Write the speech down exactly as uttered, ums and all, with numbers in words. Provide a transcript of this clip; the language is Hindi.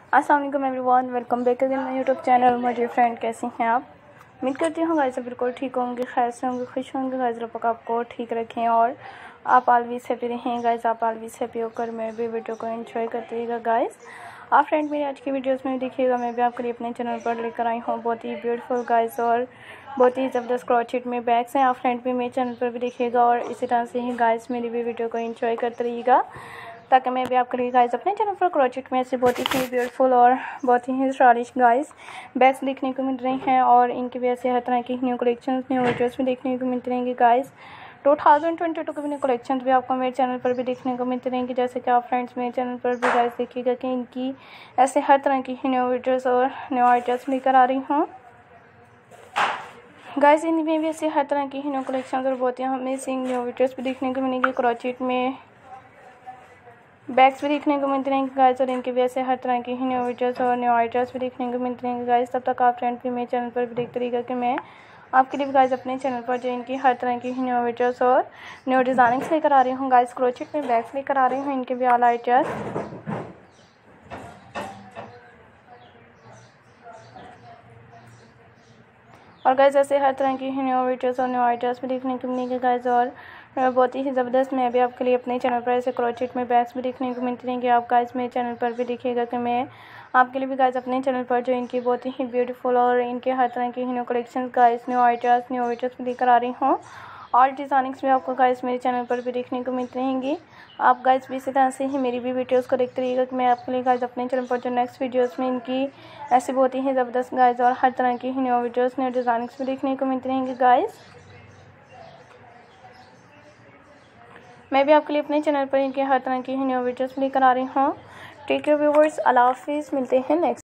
अस्सलाम वालेकुम everyone, welcome back again my YouTube channel. मेरे फ्रेंड कैसे हैं आप? उम्मीद करती हूँ गाइस बिल्कुल ठीक होंगे, खैर से होंगे, खुश होंगे। गाइस रब आपको ठीक रखें और आप ऑलवेज हैप्पी रहें। गाइस आप ऑलवेज हैप्पी होकर मेरे भी वीडियो को एंजॉय करते रहिएगा। गाइस आप फ्रेंड मेरी आज की वीडियोस में देखिएगा, मैं भी आपके लिए अपने चैनल पर लेकर आई हूँ बहुत ही ब्यूटीफुल गाइस और बहुत ही ज़बरदस्त क्रोचेट में बैग्स हैं। आप फ्रेंड भी मेरे चैनल पर भी देखिएगा और इसी तरह से ही गाइस मेरी भी वीडियो को एंजॉय करते रहिएगा, ताकि मैं भी आपके लिए गाइस अपने चैनल पर क्रोचेट में ऐसे बहुत ही ब्यूटीफुल और बहुत ही स्टाइलिश गाइस बैग्स देखने को मिल रहे हैं। और इनकी वजह से हर तरह की न्यू कलेक्शंस न्यू वीडियोस भी देखने को मिलते रहेंगे। Guys two thousand twenty two के न्यू कलेक्शन भी आपको मेरे चैनल पर भी देखने को मिलते रहेंगे। जैसे कि आप फ्रेंड्स मेरे चैनल पर भी गाइस देखिएगा कि इनकी ऐसे हर तरह की न्यू वीडियोस और न्यू आइडियाज़ लेकर आ रही हूँ। गाइस इनमें भी ऐसे हर तरह की न्यू कलेक्शन और बहुत ही अमेजिंग न्यू वीडियोस भी देखने को मिलेंगे। क्रोचेट में बैग्स भी देखने को मिलते रहेंगे गाइस और इनकी वजह से हर तरह की न्यू वीडियोस और न्यू आइडियाज़ भी देखने को मिलते रहेंगे। गाइस तब तक आप फ्रेंड भी मेरे चैनल पर भी देखते रहिएगा कि मैं आपके लिए गाइस अपने चैनल पर जो इनकी हर तरह की न्यू वीडियोस और न्यू डिज़ाइनिंग्स लेकर आ रही हूँ। गाइस क्रोचेट में बैग्स लेकर आ रही हूँ, इनके भी ऑल आइडियाज़। और गाइस ऐसे हर तरह की न्यू वीडियोस और न्यू आइडियाज़ भी देखने को मिलेंगे गाइस और बहुत ही ज़बरदस्त मैं भी आपके लिए अपने चैनल पर ऐसे क्रोचेट में बैग्स भी देखने को मिलते रहेंगे। आप गाइस मेरे चैनल पर भी देखिएगा कि मैं आपके लिए भी गाइस अपने चैनल पर जो इनकी बहुत ही ब्यूटीफुल और इनके हर तरह की new collection guys new ideas new videos भी लेकर आ रही हूँ। और डिज़ाइनिंग्स भी आपको गाइस मेरे चैनल पर भी देखने को मिलती रहेंगी। आप गाइस भी इसी तरह से ही मेरी भी वीडियोस को देखते रहिएगा कि मैं आपके लिए गाइस अपने चैनल पर जो नेक्स्ट वीडियोस में इनकी ऐसी बहुत ही ज़बरदस्त गाइस और हर तरह की न्यू वीडियोस न्यू डिज़ाइनिंग्स भी देखने को मिलती रहेंगी। गाइस मैं भी आपके लिए अपने चैनल पर इनके हर तरह की न्यू वीडियोस लेकर आ रही हूँ। टेक केयर व्यूअर्स, अल्लाह हाफिज़, मिलते हैं नेक्स्ट